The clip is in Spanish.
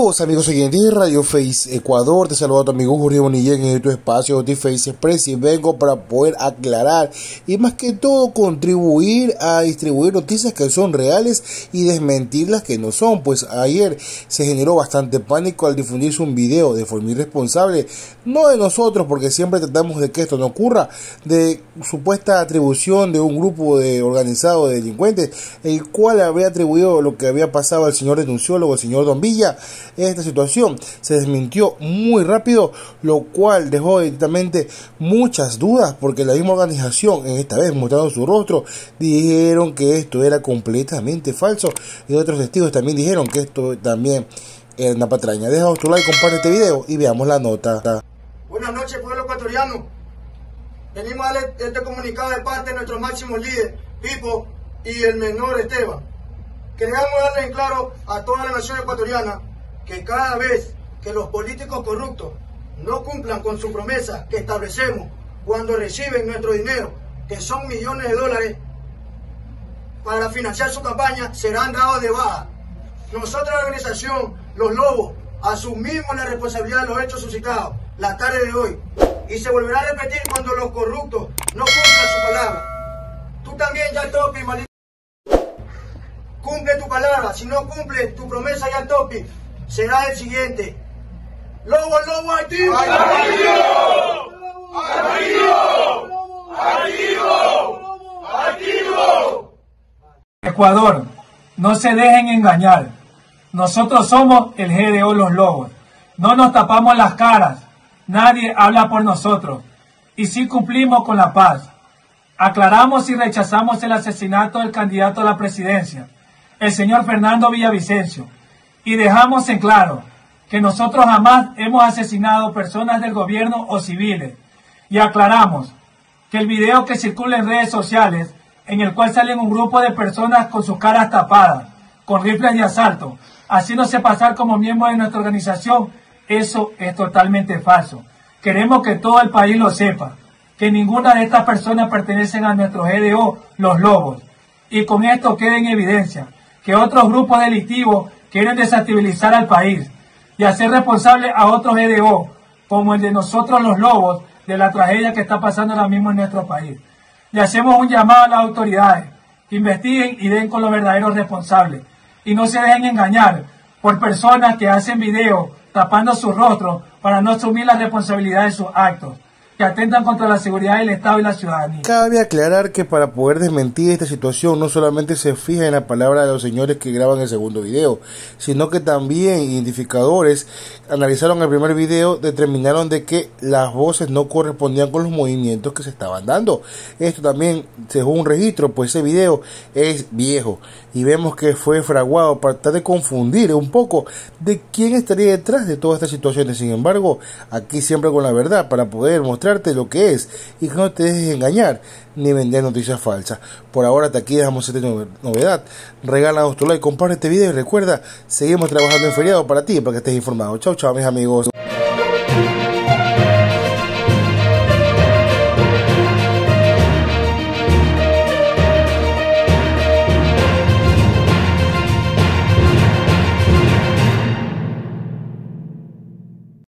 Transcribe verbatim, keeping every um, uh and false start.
Saludos amigos oyentes de Radio Face Ecuador, te saluda tu amigo Jorge Bonilla en tu espacio de Face Express y vengo para poder aclarar y más que todo contribuir a distribuir noticias que son reales y desmentir las que no son. Pues ayer se generó bastante pánico al difundirse un video de forma irresponsable, no de nosotros porque siempre tratamos de que esto no ocurra, de supuesta atribución de un grupo de organizado de delincuentes, el cual habría atribuido lo que había pasado al señor denunciólogo, el señor Don Villa. Esta situación se desmintió muy rápido, lo cual dejó directamente muchas dudas, porque la misma organización, en esta vez mostrando su rostro, dijeron que esto era completamente falso, y otros testigos también dijeron que esto también era una patraña. Deja tu like, comparte este video y veamos la nota. Buenas noches, pueblo ecuatoriano. Venimos a darle este comunicado de parte de nuestro máximo líder, Pipo, y el menor Esteban. Queremos darle en claro a toda la nación ecuatoriana que cada vez que los políticos corruptos no cumplan con su promesa que establecemos cuando reciben nuestro dinero, que son millones de dólares, para financiar su campaña, serán dados de baja. Nosotros, la organización Los Lobos, asumimos la responsabilidad de los hechos suscitados la tarde de hoy, y se volverá a repetir cuando los corruptos no cumplan su palabra. Tú también, ya topi, maldito. Cumple tu palabra. Si no cumple tu promesa, ya topi, será el siguiente. ¡Lobo, lobo, activo! ¡Activo! ¡Activo! ¡Activo! ¡Activo! Ecuador, no se dejen engañar. Nosotros somos el G D O Los Lobos. No nos tapamos las caras. Nadie habla por nosotros. Y sí cumplimos con la paz. Aclaramos y rechazamos el asesinato del candidato a la presidencia, el señor Fernando Villavicencio. Y dejamos en claro que nosotros jamás hemos asesinado personas del gobierno o civiles. Y aclaramos que el video que circula en redes sociales, en el cual salen un grupo de personas con sus caras tapadas, con rifles de asalto, haciéndose pasar como miembros de nuestra organización, eso es totalmente falso. Queremos que todo el país lo sepa, que ninguna de estas personas pertenecen a nuestro G D O, Los Lobos. Y con esto queda en evidencia que otros grupos delictivos quieren desestabilizar al país y hacer responsable a otros G D O, como el de nosotros Los Lobos, de la tragedia que está pasando ahora mismo en nuestro país. Le hacemos un llamado a las autoridades que investiguen y den con los verdaderos responsables y no se dejen engañar por personas que hacen videos tapando su rostro para no asumir la responsabilidad de sus actos, que atentan contra la seguridad del Estado y la ciudadanía. Cabe aclarar que para poder desmentir esta situación no solamente se fija en la palabra de los señores que graban el segundo video, sino que también identificadores analizaron el primer video, determinaron de que las voces no correspondían con los movimientos que se estaban dando. Esto también se dejó un registro, pues ese video es viejo y vemos que fue fraguado para tratar de confundir un poco de quién estaría detrás de todas estas situaciones. Sin embargo, aquí siempre con la verdad para poder mostrarte lo que es y que no te dejes engañar ni vender noticias falsas. Por ahora hasta aquí dejamos esta novedad. Regálanos tu like, comparte este video y recuerda, seguimos trabajando en feriado para ti, para que estés informado. Chau chau mis amigos.